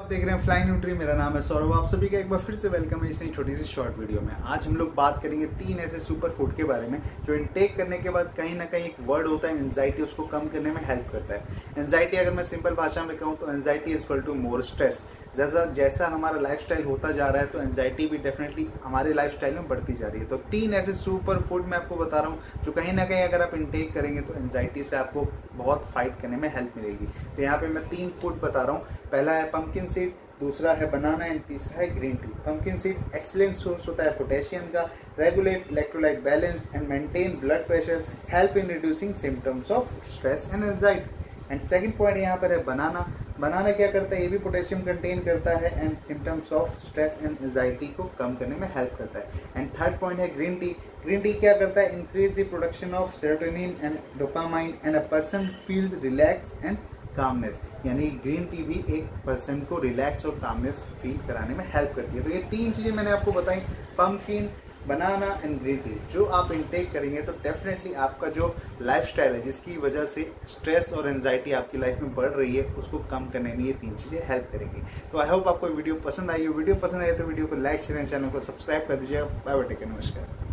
आप देख रहे हैं फ्लाइंग न्यूट्री। मेरा नाम है सौरभ। आप सभी का एक बार फिर से वेलकम है इस नई छोटी सी शॉर्ट वीडियो में। आज हम लोग बात करेंगे 3 ऐसे सुपर फूड के बारे में जो इनटेक करने के बाद कहीं ना कहीं एक वर्ड होता है एंजाइटी, उसको कम करने में हेल्प करता है। एंजाइटी अगर मैं सिंपल भाषा में कहूँ तो anxiety is equal to more stress. जैसा हमारा लाइफस्टाइल होता जा रहा है तो एंजाइटी भी डेफिनेटली हमारे लाइफस्टाइल में बढ़ती जा रही है। तो 3 ऐसे सुपर फूड मैं आपको बता रहा हूँ जो कहीं ना कहीं अगर आप इनटेक करेंगे तो एंजाइटी से आपको बहुत फाइट करने में हेल्प मिलेगी। तो यहाँ पे मैं 3 फूड बता रहा हूँ। पहला है पंपकिन सीड, दूसरा है बनाना एंड तीसरा है green tea. Pumpkin seed excellent source होता है पोटेशियम का, regulate electrolyte balance and maintain blood pressure, help in reducing symptoms of stress and anxiety. And second point यहाँ पर है बनाना। बनाना क्या करता है, ये भी पोटेशियम कंटेन करता है and symptoms of stress and anxiety को कम करने में हेल्प करता है। एंड थर्ड पॉइंट है ग्रीन टी। ग्रीन टी क्या करता है, increase the production of serotonin and dopamine and a person feels relax and calmness. यानी ग्रीन टी भी एक पर्सन को रिलैक्स और कामनेस फील कराने में हेल्प करती है। तो ये 3 चीज़ें मैंने आपको बताई, pumpkin, banana and green tea, जो आप इनटेक करेंगे तो डेफिनेटली आपका जो लाइफस्टाइल है जिसकी वजह से स्ट्रेस और एंजाइटी आपकी लाइफ में बढ़ रही है उसको कम करने में ये 3 चीज़ें हेल्प करेंगी। तो आई होप आपको वीडियो पसंद आई हो। वीडियो पसंद आई तो वीडियो को लाइक शेयर एंड चैनल को सब्सक्राइब कर दीजिएगा। बाय बाय, टेक केयर, नमस्कार।